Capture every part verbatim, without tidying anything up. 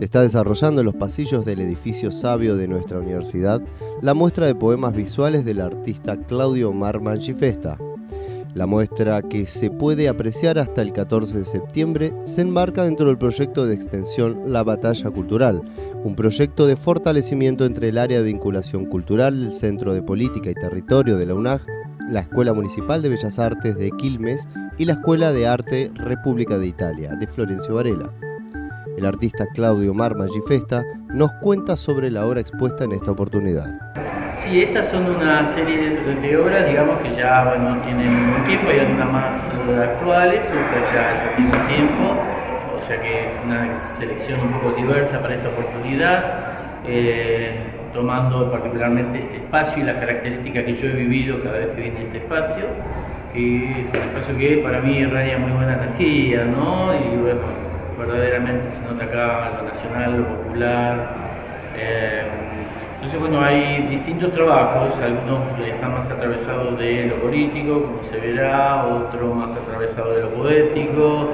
Se está desarrollando en los pasillos del edificio Sabio de nuestra universidad la muestra de poemas visuales del artista Claudio Omar Mangifesta. La muestra, que se puede apreciar hasta el catorce de septiembre, se enmarca dentro del proyecto de extensión La Batalla Cultural, un proyecto de fortalecimiento entre el área de vinculación cultural del Centro de Política y Territorio de la UNAG, la Escuela Municipal de Bellas Artes de Quilmes y la Escuela de Arte República de Italia de Florencio Varela. El artista Claudio Omar Mangifesta nos cuenta sobre la obra expuesta en esta oportunidad. Sí, estas son una serie de, de obras, digamos, que ya bueno, tienen un tiempo, hay algunas más uh, actuales, otras ya, ya tienen tiempo, o sea que es una selección un poco diversa para esta oportunidad, eh, tomando particularmente este espacio y las características que yo he vivido cada vez que viene a este espacio, que es un espacio que para mí irradia muy buena energía, ¿no? Y bueno, verdaderamente se nota acá lo nacional, lo popular. Eh, entonces, bueno, hay distintos trabajos, algunos están más atravesados de lo político, como se verá, otro más atravesado de lo poético,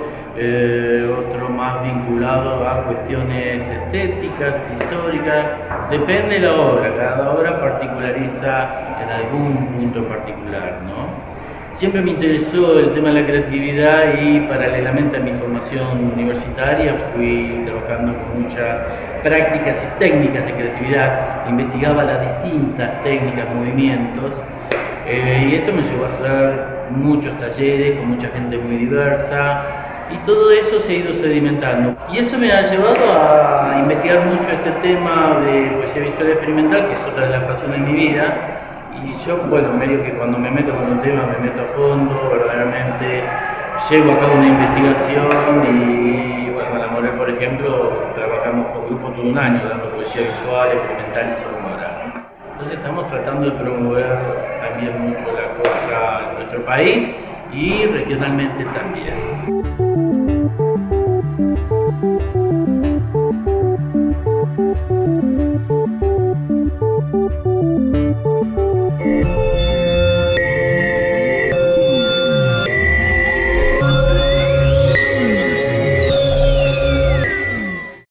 eh, otro más vinculado a cuestiones estéticas, históricas. Depende de la obra, cada obra particulariza en algún punto en particular, ¿no? Siempre me interesó el tema de la creatividad y paralelamente a mi formación universitaria fui trabajando con muchas prácticas y técnicas de creatividad, investigaba las distintas técnicas, movimientos, eh, y esto me llevó a hacer muchos talleres con mucha gente muy diversa y todo eso se ha ido sedimentando. Y eso me ha llevado a investigar mucho este tema de poesía visual experimental, que es otra de las pasiones de mi vida. Y yo, bueno, medio que cuando me meto con un tema me meto a fondo, verdaderamente llevo a cabo una investigación y, bueno, en La Morel, por ejemplo, trabajamos con grupo todo un año dando poesía visual, experimental y sonora. Entonces estamos tratando de promover también mucho la cosa en nuestro país y regionalmente también.